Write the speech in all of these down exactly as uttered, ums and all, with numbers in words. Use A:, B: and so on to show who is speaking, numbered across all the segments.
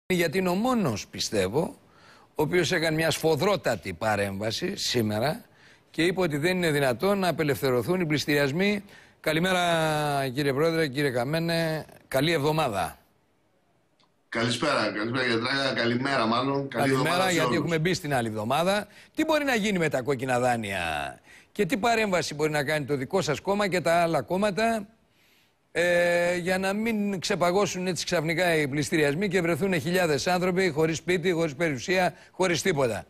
A: Γιατί είναι ο μόνος, πιστεύω, ο οποίος έκανε μια σφοδρότατη παρέμβαση σήμερα και είπε ότι δεν είναι δυνατόν να απελευθερωθούν οι πληστηριασμοί. Καλημέρα κύριε Πρόεδρε, κύριε Καμένε, καλή εβδομάδα.
B: Καλησπέρα, καλησπέρα κύριε Τράγκα, καλημέρα μάλλον.
A: Καλημέρα, γιατί έχουμε μπει στην άλλη εβδομάδα. Τι μπορεί να γίνει με τα κόκκινα δάνεια και τι παρέμβαση μπορεί να κάνει το δικό σας κόμμα και τα άλλα κόμματα ε, για να μην ξεπαγώσουν έτσι ξαφνικά οι πληστηριασμοί και βρεθούν χιλιάδες άνθρωποι χωρίς σπίτι, χωρίς περιουσία, χωρίς τίποτα.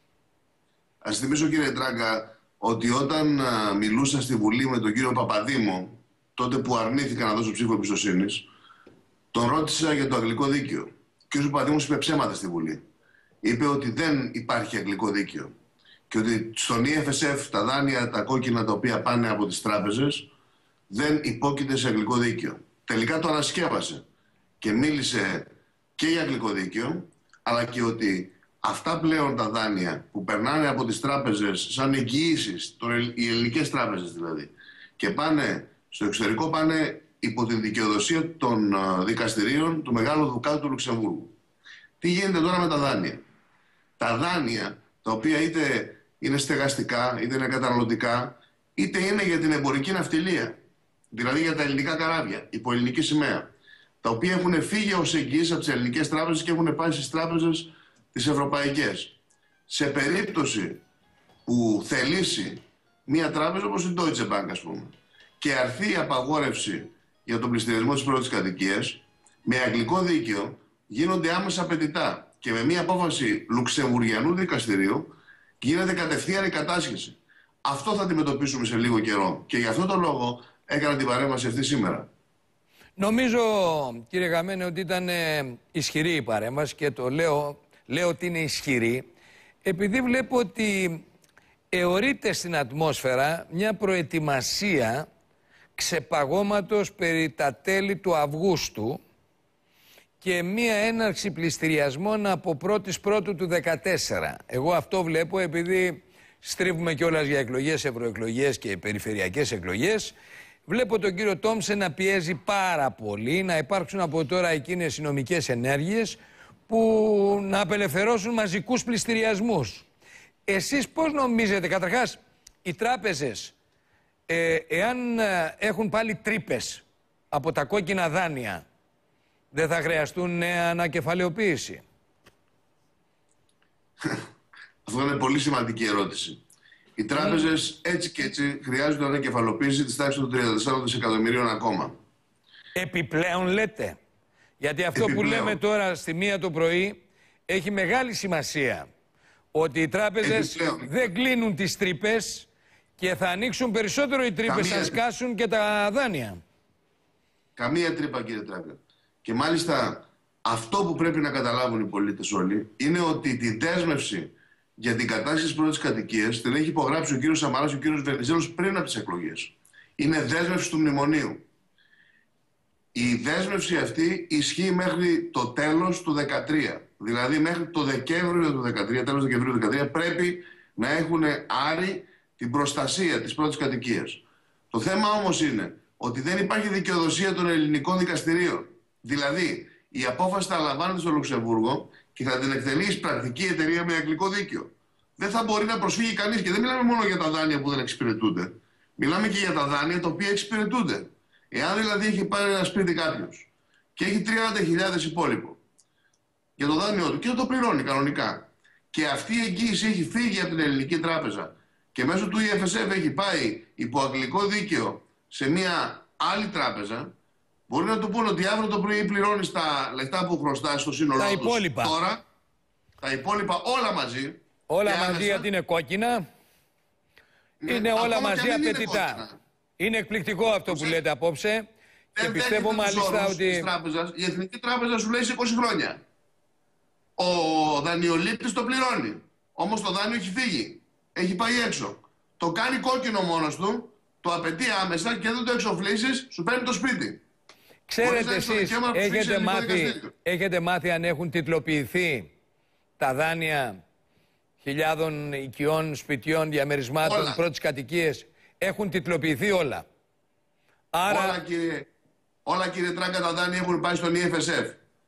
B: Ας θυμίσω κύριε Τράγκα ότι όταν α, μιλούσα στη Βουλή με τον κύριο Παπαδήμο, τότε που αρνήθηκα να δώσω ψήφο εμπιστοσύνης, τον ρώτησα για το αγγλικό δίκαιο. Ο κ. Παπαδήμος είπε ψέματα στη Βουλή. Είπε ότι δεν υπάρχει αγγλικό δίκαιο και ότι στον ι εφ ες εφ τα δάνεια, τα κόκκινα τα οποία πάνε από τις τράπεζες, δεν υπόκειται σε αγγλικό δίκαιο. Τελικά το ανασκεύασε και μίλησε και για αγγλικό δίκαιο, αλλά και ότι αυτά πλέον τα δάνεια που περνάνε από τις τράπεζες σαν εγγυήσεις, οι ελληνικές τράπεζες δηλαδή, και πάνε στο εξωτερικό, πάνε υπό την δικαιοδοσία των δικαστηρίων του Μεγάλου Δουκάτου του Λουξεμβούργου. Τι γίνεται τώρα με τα δάνεια? Τα δάνεια, τα οποία είτε είναι στεγαστικά, είτε είναι καταναλωτικά, είτε είναι για την εμπορική ναυτιλία, δηλαδή για τα ελληνικά καράβια, υπό ελληνική σημαία, τα οποία έχουν φύγει ως εγγυήσεις από τις ελληνικές τράπεζες και έχουν πάει στις τράπεζες τις ευρωπαϊκές. Σε περίπτωση που θελήσει μία τράπεζα όπως η Deutsche Bank, ας πούμε, και αρθεί η απαγόρευση για τον πληστηριασμό της πρώτης κατοικίας, με αγγλικό δίκαιο γίνονται άμεσα απαιτητά και με μία απόφαση λουξεμβουργιανού δικαστηρίου γίνεται κατευθείαν η κατάσχεση. Αυτό θα αντιμετωπίσουμε σε λίγο καιρό και γι' αυτό το λόγο έκανα την παρέμβαση αυτή σήμερα.
A: Νομίζω, κύριε Καμένε, ότι ήταν ε, ισχυρή η παρέμβαση και το λέω, λέω ότι είναι ισχυρή επειδή βλέπω ότι εωρείται στην ατμόσφαιρα μια προετοιμασία ξεπαγώματος περί τα τέλη του Αυγούστου και μία έναρξη πληστηριασμών από πρώτης Πρώτου του δεκατέσσερα. Εγώ αυτό βλέπω επειδή στρίβουμε κιόλας για εκλογές, ευρωεκλογές και περιφερειακές εκλογές. Βλέπω τον κύριο Τόμψεν να πιέζει πάρα πολύ να υπάρξουν από τώρα εκείνες οι νομικές ενέργειες που να απελευθερώσουν μαζικούς πληστηριασμούς. Εσείς πώς νομίζετε, καταρχάς, οι τράπεζες ε, εάν ε, έχουν πάλι τρύπες από τα κόκκινα δάνεια, δεν θα χρειαστούν νέα ανακεφαλαιοποίηση?
B: Αυτό είναι πολύ σημαντική ερώτηση. Οι τράπεζες mm. έτσι και έτσι χρειάζονται ανακεφαλοποίηση της τάξης των τριάντα τεσσάρων δισεκατομμυρίων ακόμα.
A: Επιπλέον λέτε. Γιατί αυτό Επιπλέον. που λέμε τώρα στη μία το πρωί έχει μεγάλη σημασία. Ότι οι τράπεζες Επιπλέον. δεν κλείνουν τις τρύπες και θα ανοίξουν περισσότερο οι τρύπες να σκάσουν και τα δάνεια. Καμία
B: τρύπα, κύριε Τράγκα. Και μάλιστα αυτό που πρέπει να καταλάβουν οι πολίτες όλοι είναι ότι τη δέσμευση για την κατάσχεση της πρώτης κατοικίας την έχει υπογράψει ο κύριος Σαμαράς και ο κύριος Βενιζέλος πριν από τις εκλογές. Είναι δέσμευση του μνημονίου. Η δέσμευση αυτή ισχύει μέχρι το τέλος του δύο χιλιάδες δεκατρία. Δηλαδή μέχρι το Δεκέμβριο του δύο χιλιάδες δεκατρία, τέλος Δεκεμβρίου του δύο χιλιάδες δεκατρία, πρέπει να έχουν άρει την προστασία της πρώτης κατοικίας. Το θέμα όμως είναι ότι δεν υπάρχει δικαιοδοσία των ελληνικών δικαστηρίων. Δηλαδή, η απόφαση θα λαμβάνεται στο Λουξεμβούργο και θα την εκτελεί η πρακτική εταιρεία με αγγλικό δίκαιο. Δεν θα μπορεί να προσφύγει κανείς. Και δεν μιλάμε μόνο για τα δάνεια που δεν εξυπηρετούνται. Μιλάμε και για τα δάνεια τα οποία εξυπηρετούνται. Εάν δηλαδή έχει πάρει ένα σπίτι κάποιος και έχει τριάντα χιλιάδες υπόλοιπο για το δάνειό του και δεν το πληρώνει κανονικά, και αυτή η εγγύηση έχει φύγει από την ελληνική τράπεζα και μέσω του ι εφ ες εφ έχει πάει υπό αγγλικό δίκαιο σε μια άλλη τράπεζα, μπορεί να του πούνε ότι αύριο το πρωί πληρώνεις τα λεφτά που χρωστάς στο σύνολό
A: τα
B: τους.
A: Υπόλοιπα.
B: Τώρα, τα υπόλοιπα όλα μαζί.
A: Όλα μαζί άμεσα, γιατί είναι κόκκινα. Ναι, είναι όλα μαζί απαιτητά. Είναι, είναι εκπληκτικό αυτό που λέτε απόψε. Δεν και πιστεύω μάλιστα ότι...
B: Της τράπεζας, η Εθνική Τράπεζα σου λέει σε είκοσι χρόνια. Ο δανειολήπτης το πληρώνει. Όμως το δάνειο έχει φύγει. Έχει πάει έξω. Το κάνει κόκκινο μόνος του, το απαιτεί άμεσα και δεν το εξοφλήσεις, σου παίρνει το σπίτι.
A: Ξέρετε εσείς, έχετε μάθει, έχετε μάθει αν έχουν τιτλοποιηθεί τα δάνεια χιλιάδων οικειών, σπιτιών, διαμερισμάτων, όλα. πρώτης κατοικίες? Έχουν τιτλοποιηθεί όλα. Άρα...
B: Όλα, κύριε, όλα κύριε Τράγκα, τα δάνεια έχουν πάει στον ι εφ ες εφ.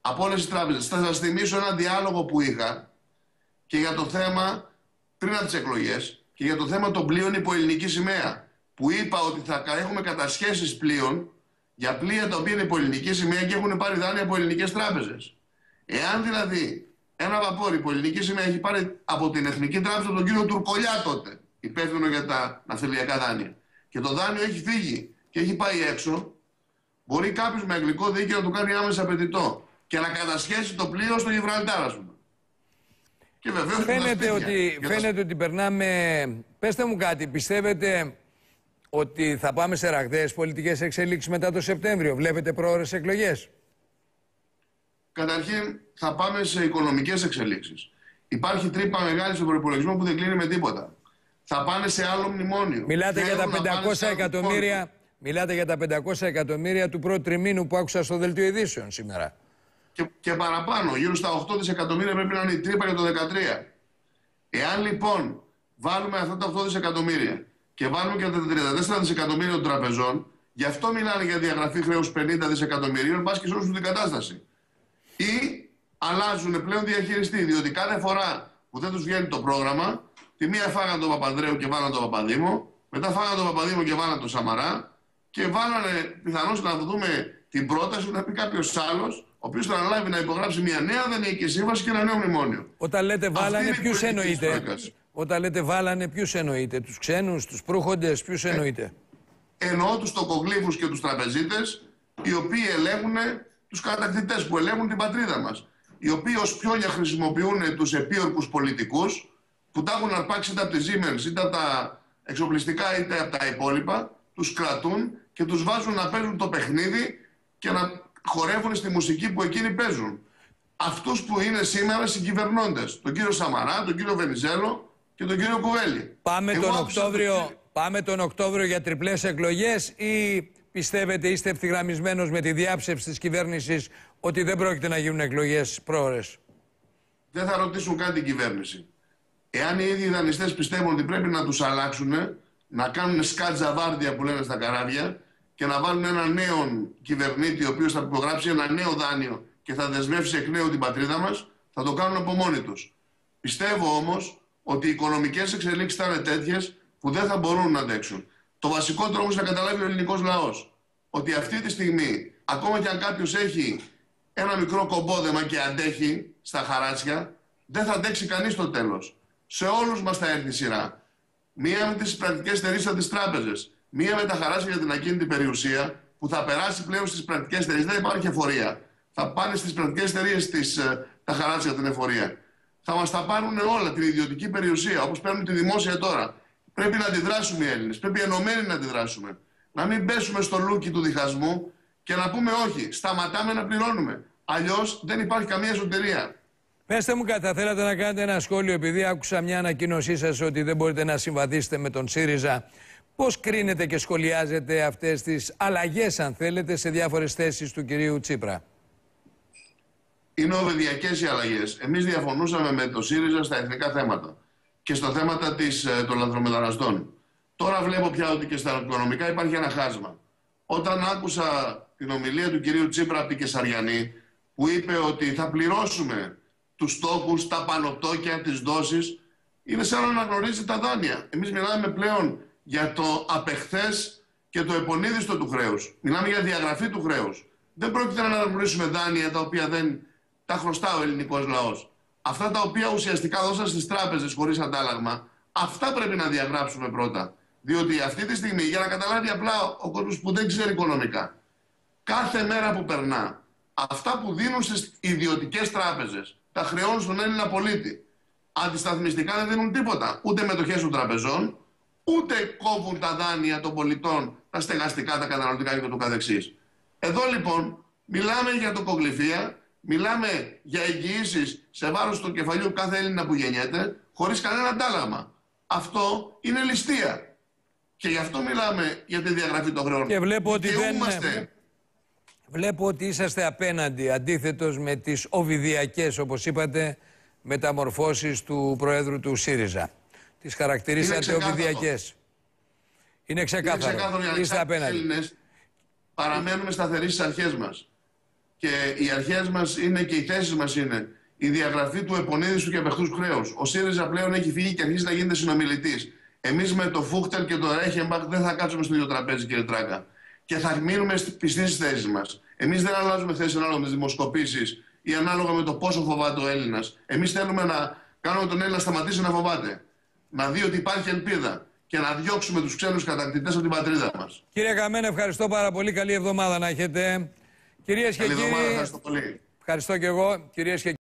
B: από όλες τις τράπεζες. Θα σας θυμίσω ένα διάλογο που είχα και για το θέμα πριν από τις εκλογές και για το θέμα των πλοίων υπό ελληνική σημαία. Που είπα ότι θα έχουμε κατασχέσεις πλοίων για πλοία τα οποία είναι υπό ελληνική σημαία και έχουν πάρει δάνεια από ελληνικές τράπεζες. Εάν δηλαδή ένα βαπόρι υπό ελληνική σημαία έχει πάρει από την Εθνική Τράπεζα τον κύριο Τουρκολιά τότε, υπεύθυνο για τα ναυτιλιακά δάνεια, και το δάνειο έχει φύγει και έχει πάει έξω, μπορεί κάποιος με αγγλικό δίκαιο να το κάνει άμεσα απαιτητό και να κατασχέσει το πλοίο στο Γιβραλτάρ, ας πούμε. Και βεβαίως
A: φαίνεται ότι, φαίνεται ότι περνάμε. Πέστε μου κάτι, πιστεύετε ότι θα πάμε σε ραγδαίες πολιτικές εξελίξεις μετά το Σεπτέμβριο? Βλέπετε πρόωρες εκλογές?
B: Καταρχήν θα πάμε σε οικονομικές εξελίξεις. Υπάρχει τρύπα μεγάλη στον προϋπολογισμό που δεν κλείνει με τίποτα. Θα πάνε σε άλλο μνημόνιο.
A: Μιλάτε για τα πεντακόσια εκατομμύρια, μιλάτε για τα πεντακόσια εκατομμύρια του πρώτου τριμήνου που άκουσα στο δελτίο ειδήσεων σήμερα.
B: Και, και παραπάνω, γύρω στα οκτώ δισεκατομμύρια πρέπει να είναι η τρύπα για το δεκατρία. Εάν λοιπόν βάλουμε αυτά τα οκτώ δισεκατομμύρια και βάλουμε και τα τριάντα τέσσερα δισεκατομμύρια των τραπεζών, γι' αυτό μιλάνε για διαγραφή χρέους πενήντα δισεκατομμυρίων, πας και σώσουν την κατάσταση. Ή αλλάζουν πλέον διαχειριστή, διότι κάθε φορά που δεν τους βγαίνει το πρόγραμμα, τη μία φάγαν τον Παπανδρέου και βάλαν τον Παπαδήμο, μετά φάγαν τον Παπαδήμο και βάλαν τον Σαμαρά και βάλανε πιθανώς να δούμε την πρόταση να πει κάποιος άλλος, ο οποίος θα αναλάβει να υπογράψει μια νέα δανειακή σύμβαση και ένα νέο μνημόνιο.
A: Όταν λέτε βάλανε, ποιους εννοείτε? Όταν λέτε βάλανε, ποιους εννοείτε? Τους ξένους, τους προύχοντες, ποιους εννοείτε?
B: Ε, εννοώ τους τοκογλύφους και τους τραπεζίτες, οι οποίοι ελέγχουν τους κατακτητές που ελέγχουν την πατρίδα μας. Οι οποίοι ως πιόνια χρησιμοποιούν τους επίορκους πολιτικούς που τα έχουν αρπάξει είτε από τη Siemens, είτε από τα εξοπλιστικά, είτε από τα υπόλοιπα, τους κρατούν και τους βάζουν να παίζουν το παιχνίδι και να χορεύουν στη μουσική που εκείνοι παίζουν. Αυτούς που είναι σήμερα συγκυβερνώντες. Τον κύριο Σαμαρά, τον κύριο Βενιζέλο και τον κύριο Κουβέλη.
A: Πάμε τον Οκτώβριο, το... πάμε τον Οκτώβριο για τριπλές εκλογές ή πιστεύετε, είστε ευθυγραμμισμένος με τη διάψευση της κυβέρνησης ότι δεν πρόκειται να γίνουν εκλογές πρόωρες?
B: Δεν θα ρωτήσουν καν την κυβέρνηση. Εάν οι ίδιοι δανειστές πιστεύουν ότι πρέπει να τους αλλάξουν, να κάνουν σκάτζα βάρδια που λένε στα καράβια και να βάλουν έναν νέο κυβερνήτη ο οποίος θα υπογράψει ένα νέο δάνειο και θα δεσμεύσει εκ νέου την πατρίδα μας, θα το κάνουν από μόνοι τους. Πιστεύω όμως ότι οι οικονομικές εξελίξεις θα είναι τέτοιες που δεν θα μπορούν να αντέξουν. Το βασικότερο όμως να καταλάβει ο ελληνικός λαός ότι αυτή τη στιγμή, ακόμα και αν κάποιος έχει ένα μικρό κομπόδεμα και αντέχει στα χαράτσια, δεν θα αντέξει κανείς το τέλος. Σε όλους μας θα έρθει η σειρά. Μία με τις πρακτικές εταιρείες από τις τράπεζες, μία με τα χαράτσια για την ακίνητη περιουσία, που θα περάσει πλέον στις πρακτικές εταιρείες. Δεν υπάρχει εφορία. Θα πάνε στις πρακτικές εταιρείες τα χαράτσια για την εφορία. Θα μας τα πάρουν όλα, την ιδιωτική περιουσία, όπως παίρνουν τη δημόσια τώρα. Πρέπει να αντιδράσουμε οι Έλληνες. Πρέπει ενωμένοι να αντιδράσουμε. Να μην πέσουμε στο λούκι του διχασμού και να πούμε όχι, σταματάμε να πληρώνουμε. Αλλιώς δεν υπάρχει καμία εσωτερία.
A: Πέστε μου κάτι, θα θέλατε να κάνετε ένα σχόλιο, επειδή άκουσα μια ανακοίνωσή σας ότι δεν μπορείτε να συμβαδίσετε με τον ΣΥΡΙΖΑ. Πώς κρίνετε και σχολιάζετε αυτές τις αλλαγές, αν θέλετε, σε διάφορες θέσεις του κυρίου Τσίπρα?
B: Είναι οβεδιακές οι αλλαγές. Εμείς διαφωνούσαμε με τον ΣΥΡΙΖΑ στα εθνικά θέματα και στα θέματα της, των λαθρομεταναστών. Τώρα βλέπω πια ότι και στα οικονομικά υπάρχει ένα χάσμα. Όταν άκουσα την ομιλία του κυρίου Τσίπρα από την Κεσαριανή, που είπε ότι θα πληρώσουμε τους τόκους, τα πανωτόκια, τις δόσεις, είναι σαν να αναγνωρίζει τα δάνεια. Εμείς μιλάμε πλέον για το απεχθές και το επονίδιστο του χρέους. Μιλάμε για διαγραφή του χρέους. Δεν πρόκειται να αναγνωρίσουμε δάνεια τα οποία δεν τα χρωστά ο ελληνικός λαός. Αυτά τα οποία ουσιαστικά δώσαν στις τράπεζες χωρίς αντάλλαγμα, αυτά πρέπει να διαγράψουμε πρώτα. Διότι αυτή τη στιγμή, για να καταλάβει απλά ο κόσμος που δεν ξέρει οικονομικά, κάθε μέρα που περνά, αυτά που δίνουν στις ιδιωτικές τράπεζες, τα χρεώνουν στον Έλληνα πολίτη. Αντισταθμιστικά δεν δίνουν τίποτα. Ούτε μετοχές των τραπεζών, ούτε κόβουν τα δάνεια των πολιτών, τα στεγαστικά, τα καταναλωτικά και το καθεξής. Εδώ λοιπόν μιλάμε για τοκογλυφία, μιλάμε για εγγυήσεις σε βάρος του κεφαλιού κάθε Έλληνα που γεννιέται, χωρίς κανένα αντάλλαγμα. Αυτό είναι ληστεία. Και γι' αυτό μιλάμε για τη διαγραφή των χρεών.
A: Και βλέπω ότι δεν... Βλέπω ότι είσαστε απέναντι, αντίθετος με τις οβιδιακές, όπως είπατε, μεταμορφώσεις του Προέδρου του ΣΥΡΙΖΑ. Τις χαρακτηρίσατε οβιδιακές. Είναι ξεκάθαρο.
B: Είναι ξεκάθαρο.
A: Είστε απέναντι.
B: Έλληνες παραμένουμε σταθεροί στις αρχές μας. και οι αρχές μας είναι και οι θέσεις μας είναι η διαγραφή του επονίδιστου και απεχθούς χρέους. Ο ΣΥΡΙΖΑ πλέον έχει φύγει και αρχίζει να γίνεται συνομιλητής. Εμείς με το Φούχτελ και το Ρέχεμπαχ δεν θα κάτσουμε στο ίδιο τραπέζι, κύριε Τράγκα. Και θα μείνουμε πιστοί στις θέσεις μας. Εμείς δεν αλλάζουμε θέση ανάλογα με τις δημοσκοπήσεις ή ανάλογα με το πόσο φοβάται ο Έλληνας. Εμείς θέλουμε να κάνουμε τον Έλληνα να σταματήσει να φοβάται. Να δει ότι υπάρχει ελπίδα και να διώξουμε τους ξένους κατακτητές από την πατρίδα μας.
A: Κύριε Καμένο, ευχαριστώ πάρα πολύ. Καλή εβδομάδα να έχετε. Κυρίες και
B: Καλή
A: κύριοι.
B: εβδομάδα, ευχαριστώ πολύ.
A: Ευχαριστώ και εγώ. Κυρίες και